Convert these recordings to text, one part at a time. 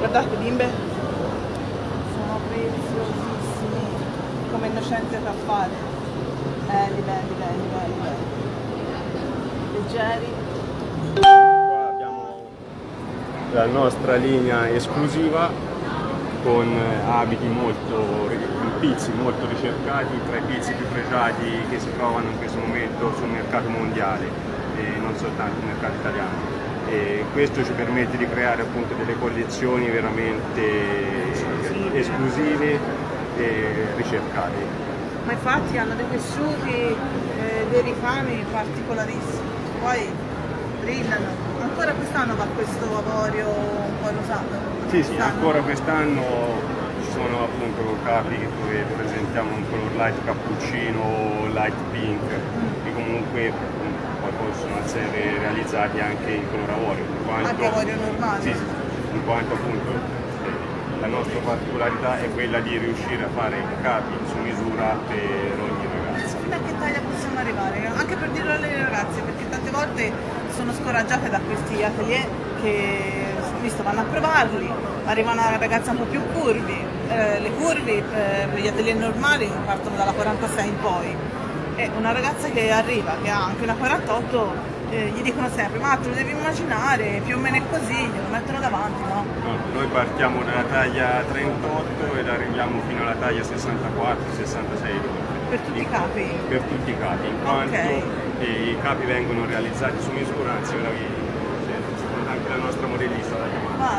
Guardate bimbe, sono preziosissimi, come innocente da fare. Belli, belli, belli, belli, belli. Leggeri. Qua abbiamo la nostra linea esclusiva con abiti molto, pizzi molto ricercati, tra i pizzi più pregiati che si trovano in questo momento sul mercato mondiale e non soltanto sul mercato italiano. E questo ci permette di creare appunto delle collezioni veramente esclusive e ricercate. Ma infatti hanno dei tessuti, dei ricami particolarissimi, poi brillano. Ancora quest'anno va questo avorio un po' rosato? Sì, sì, ancora quest'anno ci sono appunto capi dove presentiamo un color light cappuccino, light pink, che comunque poi possono essere realizzati anche in color avorio. Anche avorio normale? Sì, in quanto appunto la nostra particolarità è quella di riuscire a fare capi su misura per ogni ragazza. Fino a che taglia possiamo arrivare? Anche per dirlo alle ragazze, perché tante volte sono scoraggiate da questi atelier che visto vanno a provarli, arriva una ragazza un po' più curvi, le curvi per gli atelier normali partono dalla 46 in poi, e una ragazza che arriva, che ha anche una 48, gli dicono sempre ma te lo devi immaginare, più o meno è così, glielo mettono davanti, no? No, noi partiamo dalla taglia 38 ed arriviamo fino alla taglia 64-66. Per tutti i capi? Per tutti i capi, in quanto i capi vengono realizzati su misura, anzi ora anche la nostra modellista da chiamare. Vai.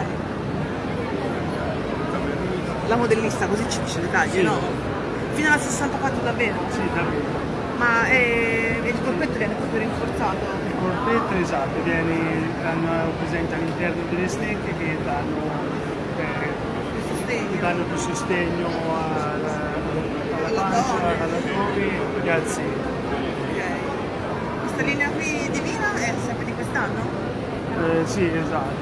La modellista così ci dice le taglie, sì, no? Fino alla 64 davvero? Sì, davvero. Ma il corpetto viene proprio rinforzato? Il corpetto, esatto, hanno presente all'interno delle stecche che danno più sostegno alla pancia, all'addome e al seno. Ok. Questa linea qui divina è sempre di quest'anno? Sì, esatto.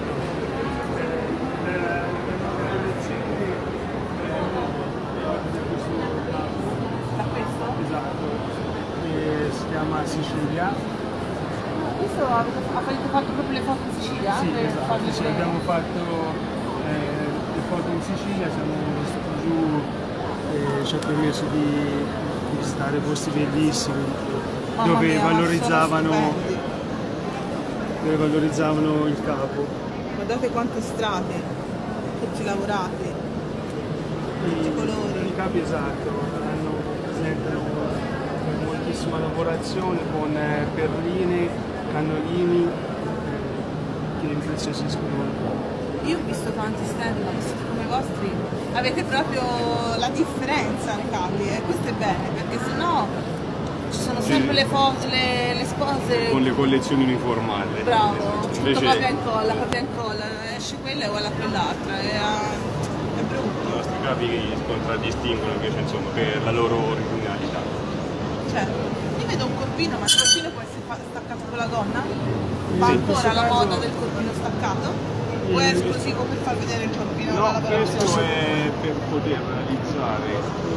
Da questo? Esatto. Si chiama Sicilia. Questo avete fatto proprio le foto in Sicilia? Sì, esatto, sì, abbiamo fatto le foto in Sicilia, siamo stati giù e ci ha permesso di visitare posti bellissimi dove valorizzavano il capo. Guardate quante strade, tutti lavorati, tutti i colori. I capi, esatto, presentano moltissima lavorazione con perline, cannolini che impreziosiscono un po'. Io ho visto tanti stand, ma vestiti come i vostri avete proprio la differenza nei capi, e questo è bene, perché sennò ci sono sempre le foto, le spose con le collezioni uniformate. Bravo, tutto copia e incolla, esce quella e uguale a quell'altra, è brutto. I nostri capi si contraddistinguono invece, insomma, per la loro originalità. Certo. Io vedo un corpino, ma il corpino può essere staccato con la gonna? Va ancora la moda del corpino staccato? O è esclusivo per far vedere il corpino? No, questo è per poter realizzare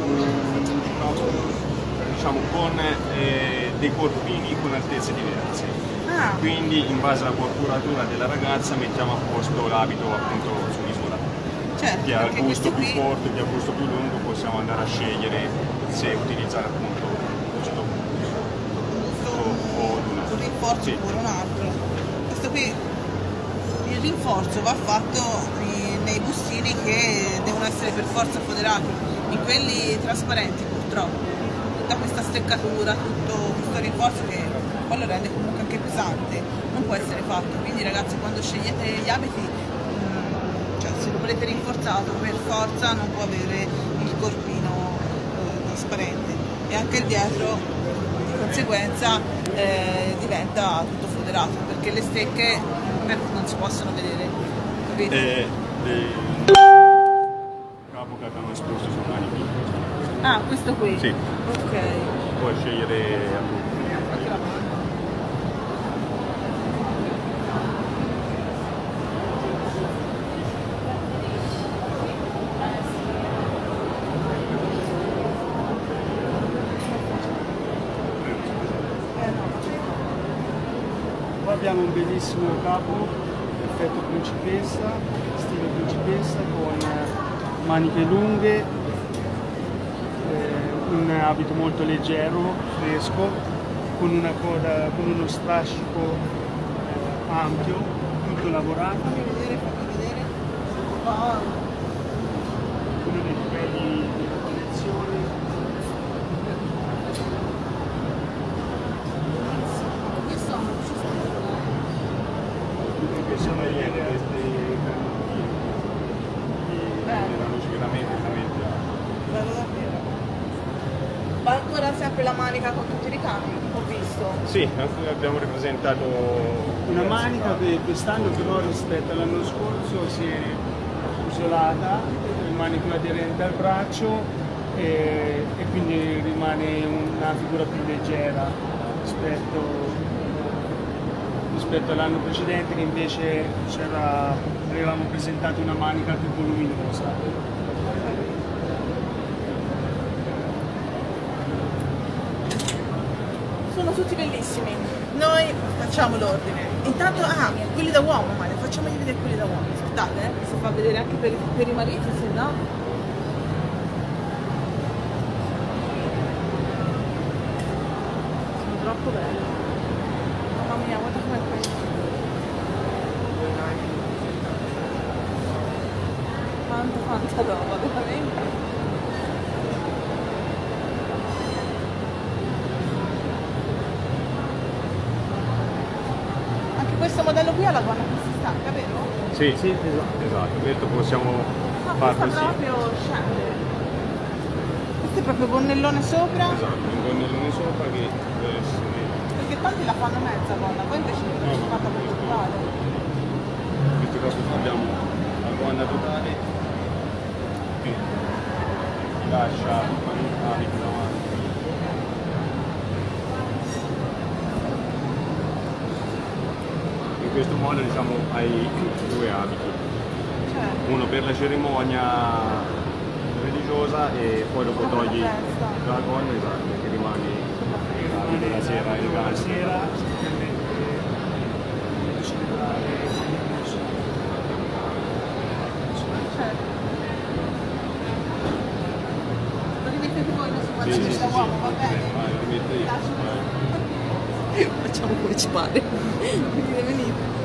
diciamo con dei corpini con altezze diverse. Quindi in base alla corporatura della ragazza mettiamo a posto l'abito appunto su misura. Certo, chi ha il busto più corto, chi ha il busto più lungo, possiamo andare a scegliere se utilizzare appunto questo o un rinforzo oppure un altro. Questo qui, il rinforzo va fatto nei bustini che devono essere per forza foderati, in quelli trasparenti purtroppo. Tutta questa steccatura, tutto questo rinforzo che poi lo rende comunque anche pesante, non può essere fatto. Quindi ragazzi, quando scegliete gli abiti, cioè se lo volete rinforzato, per forza non può avere il corpino trasparente, e anche il dietro di conseguenza diventa tutto foderato, perché le stecche non si possono vedere, capite? capo che abbiamo esposto su manichi. Ah, questo qui? Sì. Ok. Puoi scegliere appunto. Qua abbiamo un bellissimo capo, effetto principessa, stile principessa con maniche lunghe, un abito molto leggero, fresco, con una coda, con uno strascico ampio, tutto lavorato. Fammi vedere. Wow. Uno dei più belli della collezione. Queste sono niente, questi erano sicuramente Bello davvero. Ma ancora sempre la manica con tutti i ricami, ho visto. Sì, abbiamo rappresentato Una manica che quest'anno però rispetto all'anno scorso si è isolata, il manico aderente al braccio e quindi rimane una figura più leggera rispetto all'anno precedente che invece avevamo presentato una manica più voluminosa. Sono tutti bellissimi. Noi facciamo l'ordine. Intanto, quelli da uomo, Mario, facciamogli vedere quelli da uomo. Aspettate, si fa vedere anche per i mariti, se no. Sono troppo belli. Mamma mia, guarda com'è questo. Quanta roba, veramente. Questo modello qui ha la gonna che si stacca, vero? Sì, esatto, questo possiamo Questa farlo sì. proprio scende. Questo è proprio gonnellone sopra. Esatto, un gonnellone sopra che deve essere... Perché tanti la fanno mezza gonna, poi invece l'ho fatta proprio totale. Questo proprio abbiamo la gonna totale che ti lascia l'abito davanti. In questo modo diciamo hai due abiti, Cioè, uno per la cerimonia religiosa e poi dopo togli la gonna, esatto, che rimane l'abito della sera La elegante. sera semplicemente celebrare certo. Lo rimettete voi adesso quando Sì, c'è sì, da sì, uomo, va sì. bene? Vai, lo rimetto io. Facciamo come ci pare. Venite, venite.